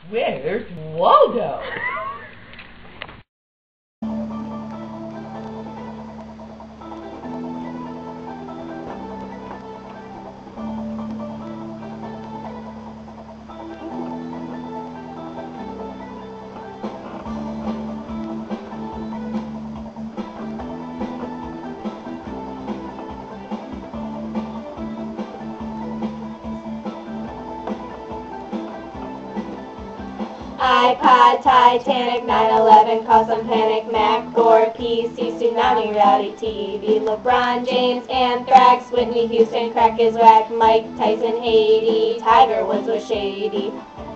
Where's Waldo? iPod, Titanic, 9/11, caused some panic, Mac, Gore, PC, tsunami, reality TV, Lebron James, Anthrax, Whitney Houston, crack is whack, Mike, Tyson, Haiti, Tiger Woods was shady.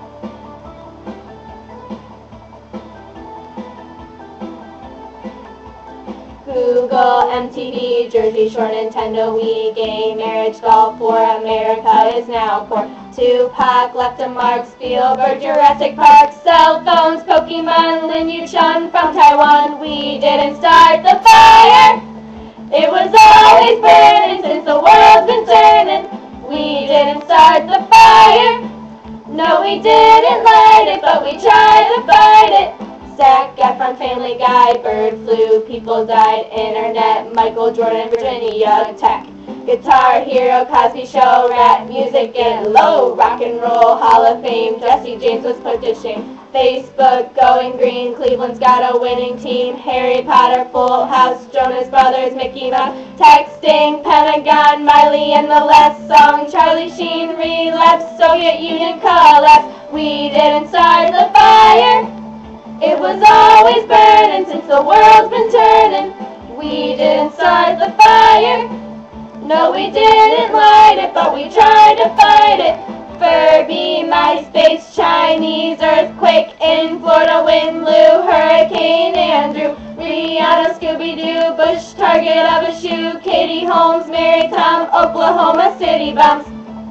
Google, MTV, Jersey Shore, Nintendo, Wii, gay marriage, golf war, America is now poor. Tupac left a mark, Spielberg, Jurassic Park, cell phones, Pokémon, Lin Yu Chun from Taiwan. We didn't start the fire. It was always burning since the world's been turning. We didn't start the fire. No, we didn't light it, but we tried to fight it. Zac Efron, Family Guy, bird flu, people died, internet, Michael Jordan, Virginia Tech. Guitar Hero, Cosby Show, rap music and low, rock and roll, Hall of Fame, Jesse James was put to shame. Facebook going green, Cleveland's got a winning team, Harry Potter, Full House, Jonas Brothers, Mickey Mouse, texting, Pentagon, Miley and the last song, Charlie Sheen, relapse, Soviet Union collapse. We didn't start the fire. It was always burning since the world's been turning. We didn't start the fire. No, we didn't light it, but we tried to fight it. Furby, MySpace, Chinese earthquake, in Florida wind blew, Hurricane Andrew, Rihanna, Scooby-Doo, Bush, target of a shoe, Katie Holmes, Mary Tom, Oklahoma City bombs.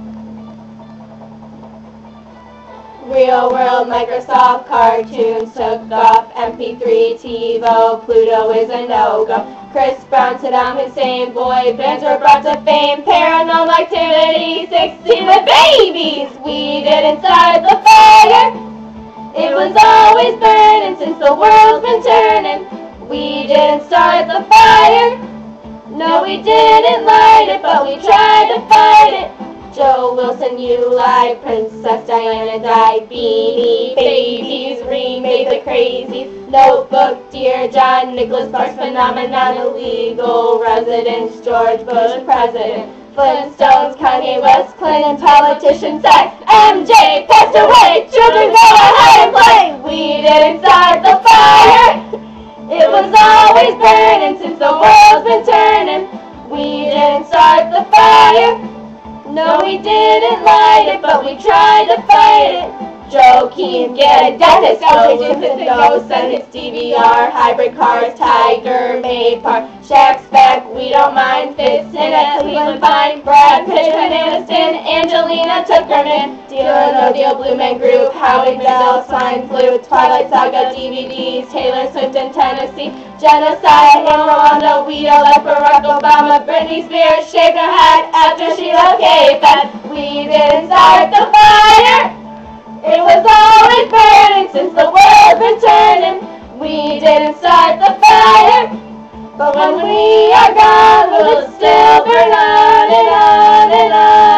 Real world, Microsoft cartoons took off, MP3, TiVo, Pluto is a no-go. Chris Brown, Saddam Hussein, boy bands were brought to fame, paranormal activity, 16 with babies. We didn't start the fire. It was always burning since the world's been turning. We didn't start the fire. No, we didn't light it, but we tried to fight it. Joe Wilson, you lied, Princess Diana died, Beanie Babies remade the crazy, Notebook, Dear John, Nicholas Sparks phenomenon, illegal residence, George Bush president, Flintstones, Kanye West, Clinton, politician, sex, MJ passed away, children go ahead and play. We didn't start the fire. It was always burning since the world's been turning. We didn't start the fire. No, we didn't light it, but we tried to fight it. Joe Keane, get a dentist, go send his DVR, hybrid cars, Tiger made park, Shaq's back, we don't mind, fits in at Cleveland fine, Brad Pitt, Aniston, Angelina took her man, Deal or No Deal, Blue Man Group, Howie Bell, Swine Flu, Twilight Saga DVDs, Taylor Swift in Tennessee, genocide in Rwanda, we elect Barack Obama, Britney Spears shaved her head after she left K-Fed. We didn't start the fire. It was always burning since the world's been turning. We didn't start the fire, but when we are gone, we'll still burn on and on and on.